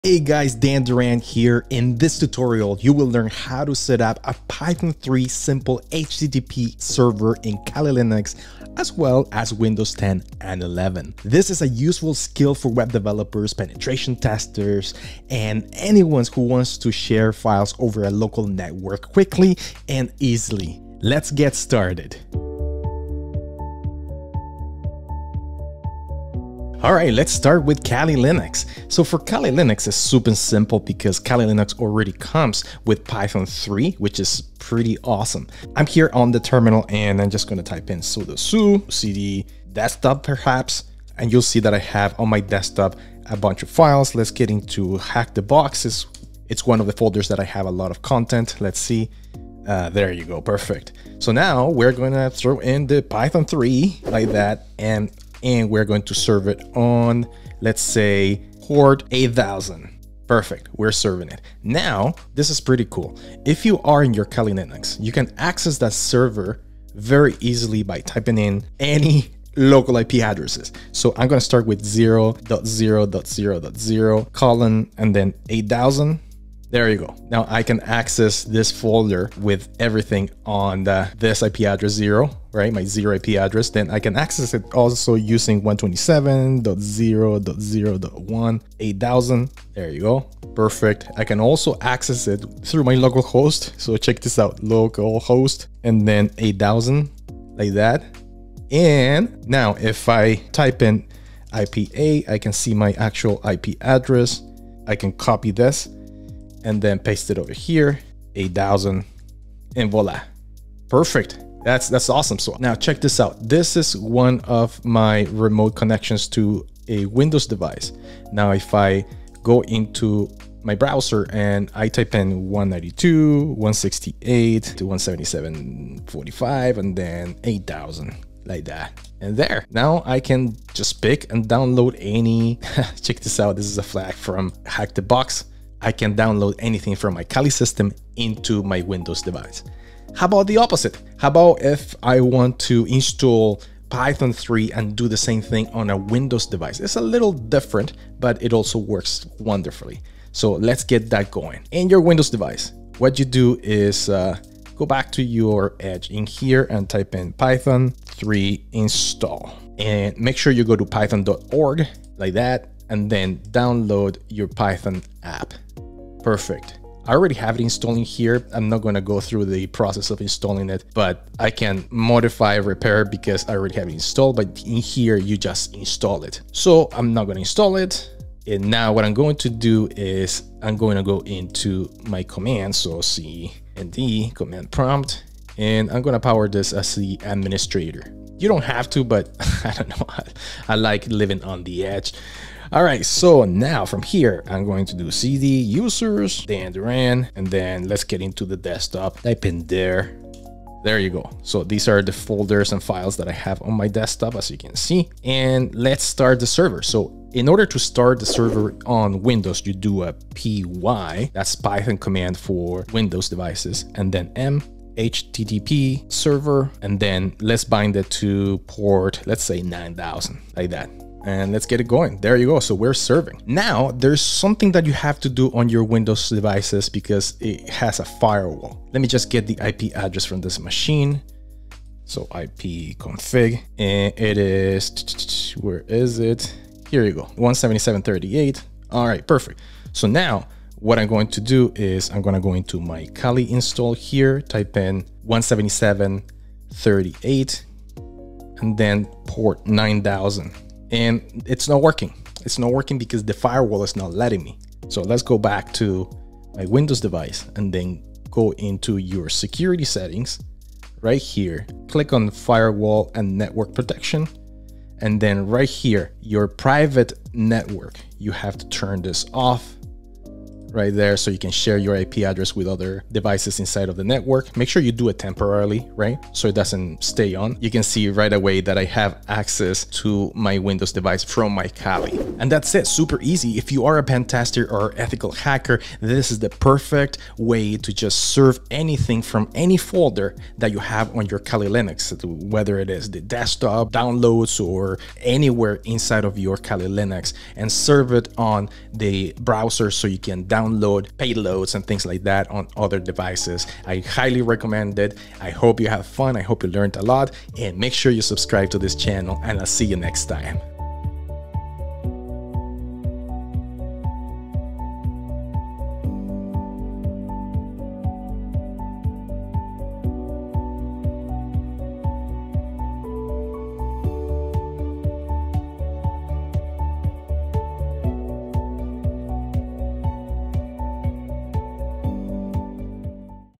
Hey guys, Dan Duran here. In this tutorial, you will learn how to set up a Python 3 simple HTTP server in Kali Linux, as well as Windows 10 and 11. This is a useful skill for web developers, penetration testers, and anyone who wants to share files over a local network quickly and easily. Let's get started. All right, let's start with Kali Linux. So for Kali Linux, it's super simple because Kali Linux already comes with Python 3, which is pretty awesome. I'm here on the terminal and I'm just going to type in sudo su cd desktop perhaps, and you'll see that I have on my desktop a bunch of files. Let's get into hack the boxes. It's one of the folders that I have a lot of content. Let's see. There you go. Perfect. So now we're going to throw in the Python 3 like that, and we're going to serve it on, let's say, port 8000. Perfect, we're serving it. Now, this is pretty cool. If you are in your Kali Linux, you can access that server very easily by typing in any local IP addresses. So I'm gonna start with 0.0.0.0 colon and then 8000. There you go. Now I can access this folder with everything on this IP address 0, right? My 0 IP address. Then I can access it also using 127.0.0.1, 8000. There you go. Perfect. I can also access it through my local host. So check this out, local host, and then 8000 like that. And now if I type in IPA, I can see my actual IP address. I can copy this and then paste it over here, 8000, and voila. Perfect. That's awesome. So now check this out. This is one of my remote connections to a Windows device. Now if I go into my browser and I type in 192.168 to 177.45 and then 8000 like that. And there, now I can just pick and download any, check this out. This is a flag from Hack the Box. I can download anything from my Kali system into my Windows device. How about the opposite? How about if I want to install Python 3 and do the same thing on a Windows device? It's a little different, but it also works wonderfully. So let's get that going. In your Windows device, what you do is go back to your Edge in here and type in Python 3 install. And make sure you go to python.org like that, and then download your Python app. Perfect. I already have it installed in here. I'm not going to go through the process of installing it, but I can modify, repair because I already have it installed. But in here, you just install it. So I'm not going to install it. And now what I'm going to do is I'm going to go into my commands. So cmd command prompt, and I'm going to power this as the administrator. You don't have to, but I don't know. I like living on the edge. All right, so now from here, I'm going to do cd users, Dan Duran, and then let's get into the desktop. Type in there. There you go. So these are the folders and files that I have on my desktop, as you can see. And let's start the server. So in order to start the server on Windows, you do a py, that's Python command for Windows devices, and then http server, and then let's bind it to port, let's say 9000, like that. And let's get it going. There you go. So we're serving. Now there's something that you have to do on your Windows devices because it has a firewall. Let me just get the IP address from this machine. So IP config, and it is, where is it? Here you go, 177.38. All right, perfect. So now what I'm going to do is I'm going to go into my Kali install here, type in 177.38, and then port 9000. And it's not working. It's not working because the firewall is not letting me. So let's go back to my Windows device and then go into your security settings right here. Click on firewall and network protection. And then right here, your private network, you have to turn this off right there, so you can share your IP address with other devices inside of the network. Make sure you do it temporarily, right? So it doesn't stay on. You can see right away that I have access to my Windows device from my Kali. And that's it, super easy. If you are a pen tester or ethical hacker, this is the perfect way to just serve anything from any folder that you have on your Kali Linux, whether it is the desktop, downloads, or anywhere inside of your Kali Linux, and serve it on the browser so you can download payloads and things like that on other devices. I highly recommend it. I hope you have fun. I hope you learned a lot, and make sure you subscribe to this channel, and I'll see you next time.